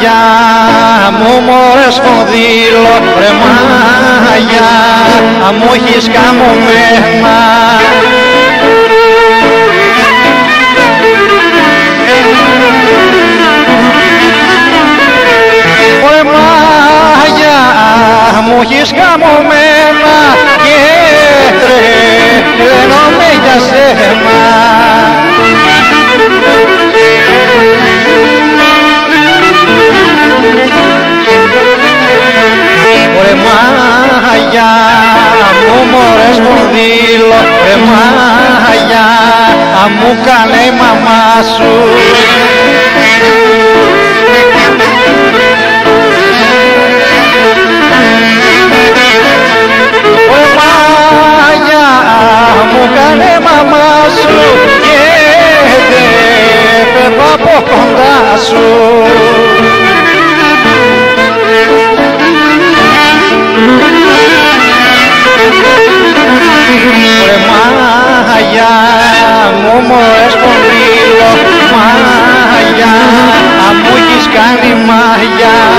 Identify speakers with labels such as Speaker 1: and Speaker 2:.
Speaker 1: Μάγια μου μωρέ σπονδύλο, ρε Μάγια μου έχεις καμωμένα. Ρε Μάγια μου έχεις καμωμένα και τρελαίνομαι για σένα. Ρε Μάγια μου μωρέ σπονδύλο, ρε Μάγια μου κάνε η μαμά σου. Ρε Μάγια μου κάνε η μαμά σου και δεν φεύγω από κοντά σου. Ρε Μάγια μου μωρέ σπονδύλο, Μάγια μου έχεις κάνει Μάγια.